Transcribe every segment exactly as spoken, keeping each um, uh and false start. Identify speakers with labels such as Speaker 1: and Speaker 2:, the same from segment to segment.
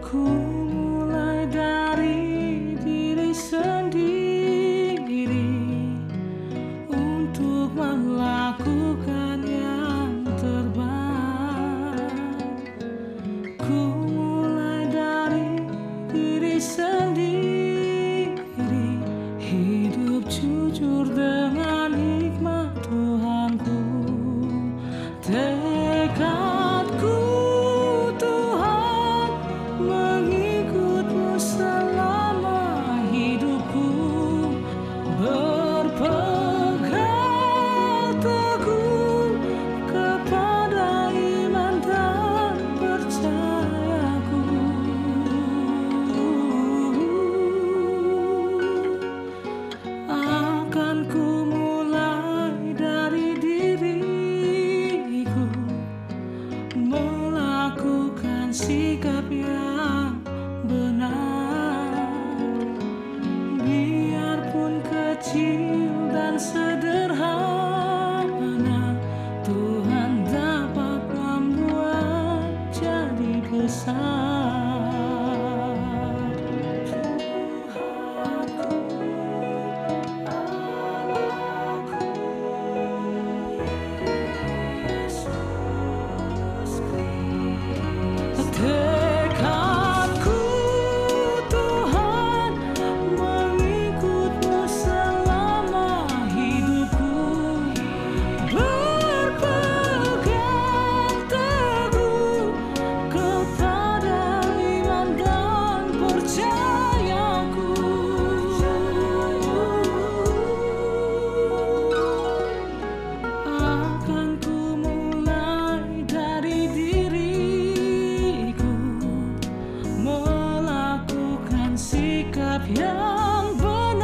Speaker 1: Ku mulai dari diri sendiri untuk melakukan yang terbaik. Ku mulai dari diri sendiri, hidup jujur dengan hikmat Tuhanku. Tekadku Tuhan mengikut-Mu selama hidupku, berpegang teguh kepada iman dan percayaku. Akan ku mulai dari diriku, melakukan sikap yang benar, biarpun kecil dan sederhana. Tuhan dapat membuat jadi besar. Tuhanku, Allahku, Yesus Kristus. Tekadku Tuhan mengikut-Mu selama hidupku, berpegang teguh kepada iman dan percayaku. Akan ku mulai dari diriku, melakukan sikap yang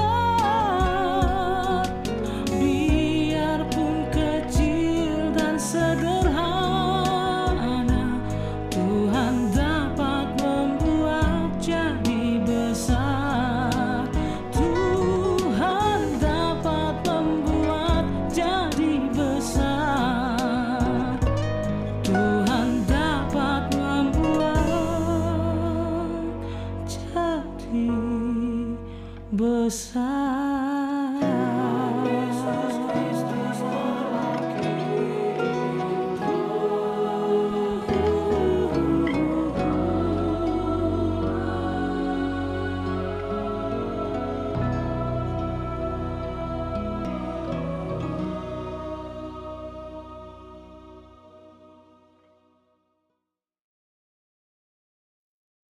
Speaker 1: benar, biarpun kecil dan sederhana. Tuhan dapat membuat jadi besar. Tuhan dapat membuat jadi besar. Tuhan dapat membuat jadi besar.